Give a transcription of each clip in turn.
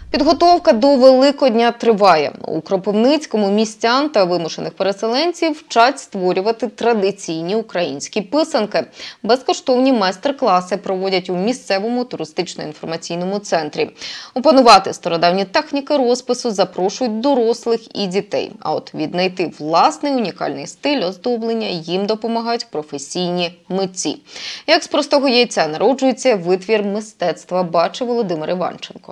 Підготовка до Великодня триває. У Кропивницькому містян та вимушених переселенців вчать створювати традиційні українські писанки. Безкоштовні майстер-класи проводять у місцевому туристично-інформаційному центрі. Опанувати стародавні техніки розпису запрошують дорослих і дітей. А от віднайти власний унікальний стиль оздоблення їм допомагають професійні митці. Як з простого яйця народжується витвір мистецтва, бачив Володимир Іванченко.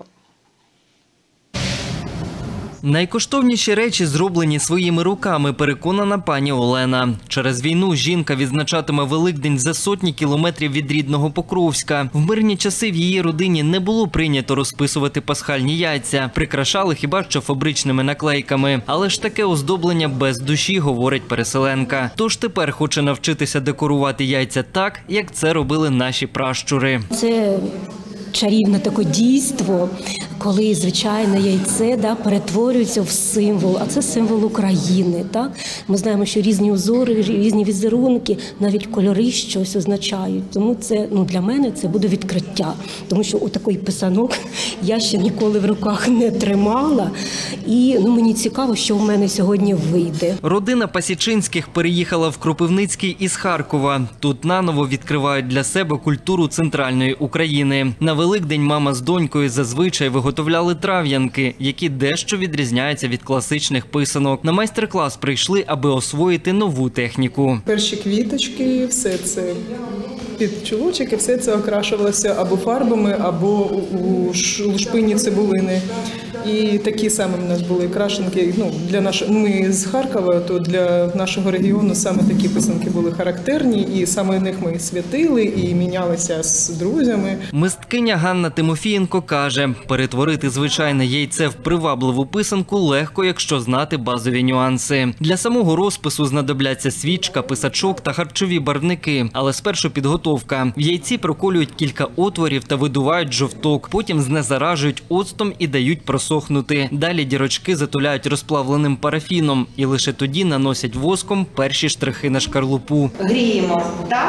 Найкоштовніші речі зроблені своїми руками, переконана пані Олена. Через війну жінка відзначатиме Великдень за сотні кілометрів від рідного Покровська. В мирні часи в її родині не було прийнято розписувати пасхальні яйця. Прикрашали хіба що фабричними наклейками. Але ж таке оздоблення без душі, говорить переселенка. Тож тепер хоче навчитися декорувати яйця так, як це робили наші пращури. Це чарівне таке дійство, коли звичайне яйце перетворюється в символ, а це символ України. Так? Ми знаємо, що різні узори, різні візерунки, навіть кольори щось означають. Тому це, для мене це буде відкриття, тому що у такий писанок я ще ніколи в руках не тримала. І мені цікаво, що в мене сьогодні вийде. Родина Пасічинських переїхала в Кропивницький із Харкова. Тут наново відкривають для себе культуру центральної України. На Великдень мама з донькою зазвичай виготовляли трав'янки, які дещо відрізняються від класичних писанок. На майстер-клас прийшли, аби освоїти нову техніку. Перші квіточки, все це під чулочки, все це окрашувалося або фарбами, або у лушпині цибулини. І такі саме в нас були крашенки. Ми з Харкова, то для нашого регіону саме такі писанки були характерні, і саме них ми святили і мінялися з друзями. Мисткиня Ганна Тимофієнко каже, перетворити звичайне яйце в привабливу писанку легко, якщо знати базові нюанси. Для самого розпису знадобляться свічка, писачок та харчові барвники, але спершу підготовка. В яйці проколюють кілька отворів та видувають жовток, потім знезаражують оцтом і дають просохнути. Далі дірочки затуляють розплавленим парафіном і лише тоді наносять воском перші штрихи на шкарлупу. Гріємо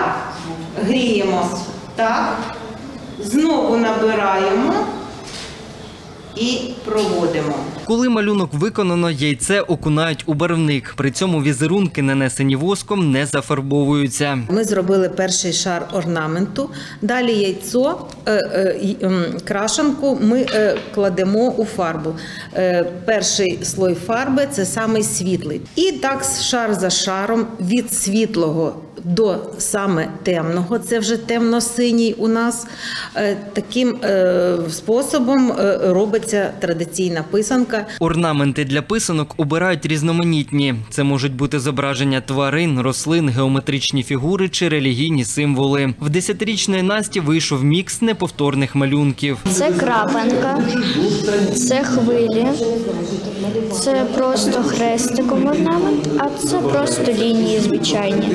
так, знову набираємо і проводимо. Коли малюнок виконано, яйце окунають у барвник. При цьому візерунки, нанесені воском, не зафарбовуються. Ми зробили перший шар орнаменту. Далі яйцо, крашенку ми кладемо у фарбу. Перший слой фарби – це самий світлий. І так шар за шаром від світлого до саме темного, це вже темно-синій у нас. Таким способом робиться традиційна писанка. Орнаменти для писанок обирають різноманітні. Це можуть бути зображення тварин, рослин, геометричні фігури чи релігійні символи. В 10-річної Насті вийшов мікс неповторних малюнків. Це крапанка, це хвилі, це просто хрестиком орнамент, а це просто лінії звичайні.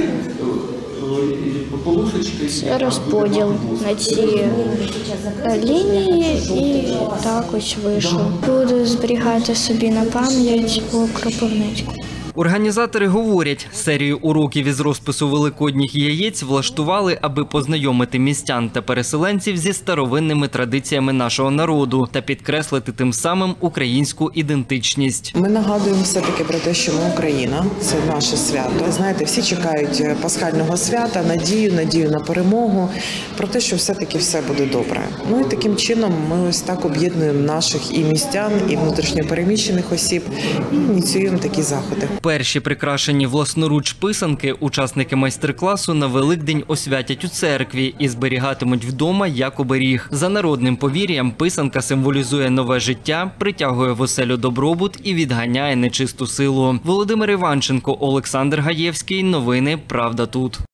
Це розподіл на ці лінії і так ось вийшло. Буду зберігати собі на пам'ять у Кропивницьку. Організатори говорять, серію уроків із розпису великодніх яєць влаштували, аби познайомити містян та переселенців зі старовинними традиціями нашого народу та підкреслити тим самим українську ідентичність. Ми нагадуємо все-таки про те, що ми Україна, це наше свято. Знаєте, всі чекають пасхального свята, надію на перемогу, про те, що все-таки все буде добре. І таким чином ми ось так об'єднуємо наших і містян, і внутрішньопереміщених осіб, і ініціюємо такі заходи. Перші прикрашені власноруч писанки учасники майстер-класу на Великдень освятять у церкві і зберігатимуть вдома як оберіг. За народним повір'ям, писанка символізує нове життя, притягує в оселю добробут і відганяє нечисту силу. Володимир Іванченко, Олександр Гаєвський. Новини «Правда тут».